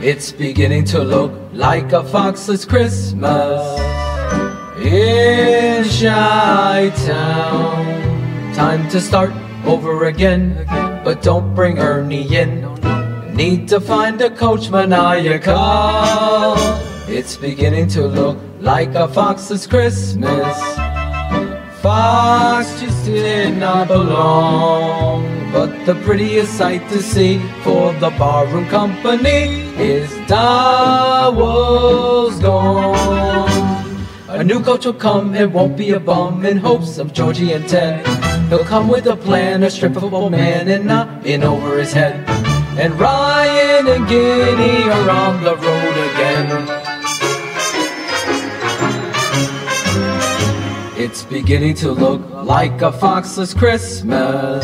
It's beginning to look like a Foxless Christmas in Chi-Town. Time to start over again, but don't bring Ernie in. Need to find a coach maniacal. It's beginning to look like a Foxless Christmas. Fox just did not belong, but the prettiest sight to see for the Barroom company is Dowell's gone. A new coach will come, it won't be a bum, in hopes of Georgie and Ted. He'll come with a plan, a strippable man, and not in over his head. And Ryan and Guinea are on the road again. It's beginning to look like a Foxless Christmas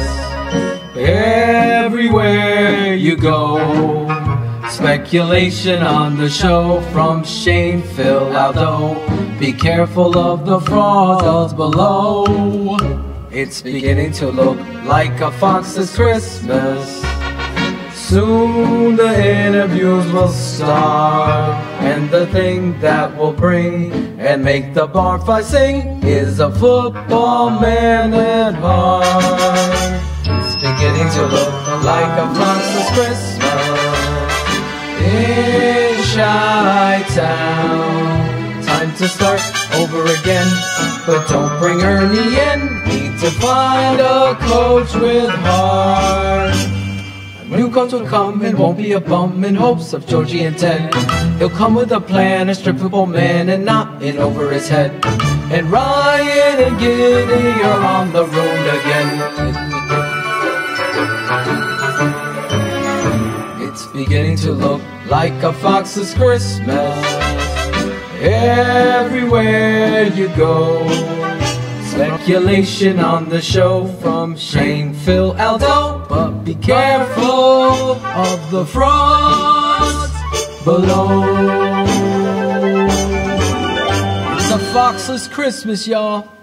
everywhere you go. Speculation on the show from Shane, Phil, Aldo. Be careful of the frauds below. It's beginning to look like a Foxless Christmas. Soon the interviews will start, and the thing that will bring and make the barfly sing is a football man at heart. It's beginning to look like a Foxless Christmas in Chi-Town. Time to start over again, but don't bring Ernie in. Need to find a coach with heart. New coach will come and won't be a bum, in hopes of Georgie and Ted. He'll come with a plan, a strippable man, and not in over his head. And Ryan and Guinea are on the road again. It's beginning to look like a Foxless Christmas everywhere you go. Speculation on the show from Shane, Phil, Aldo. But be careful of the frauds below. It's a Foxless Christmas, y'all.